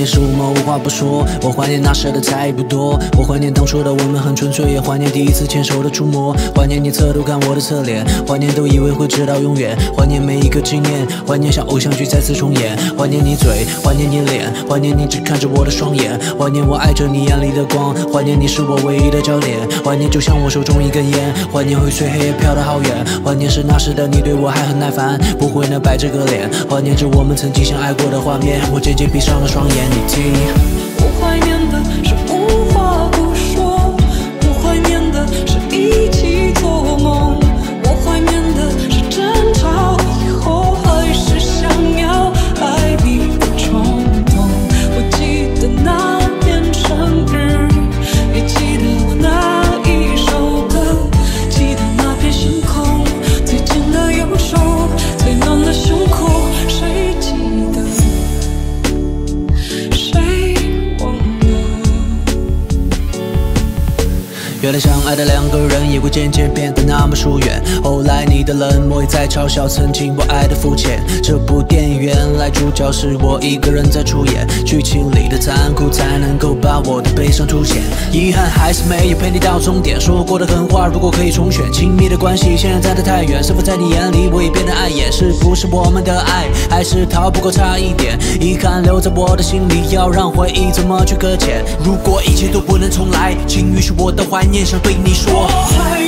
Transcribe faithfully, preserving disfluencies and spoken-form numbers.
是我们无话不说。我怀念那时的差异不多，我怀念当初的我们很纯粹，也怀念第一次牵手的触摸。怀念你侧头看我的侧脸，怀念都以为会直到永远。怀念每一个纪念，怀念像偶像剧再次重演。怀念你嘴，怀念你脸，怀念你只看着我的双眼。怀念我爱着你眼里的光，怀念你是我唯一的焦点。怀念就像我手中一根烟，怀念会随黑夜飘得好远。怀念是那时的你对我还很耐烦，不会能摆这个脸。怀念着我们曾经相爱过的画面，我渐渐闭上了双眼。你听， 我怀念的是无话不说，我怀念的是一起做梦，我怀念的是争吵以后还是想要爱你的冲动。我记得那年生日，也记得我那一首歌，记得那片星空，最近的右手，最暖的胸口，谁记得？ 原来相爱的两个人也会渐渐变得那么疏远。后来你的冷漠也在嘲笑曾经我爱的肤浅。这部电影原来主角是我一个人在出演，剧情里的残酷才能够把我的悲伤凸显。遗憾还是没有陪你到终点，说过的狠话如果可以重选。亲密的关系现在站得太远，是否在你眼里我也变得碍眼？是不是我们的爱还是逃不过差一点？遗憾留在我的心里，要让回忆怎么去搁浅？如果一切都不能重来，请允许我的怀念想对你说。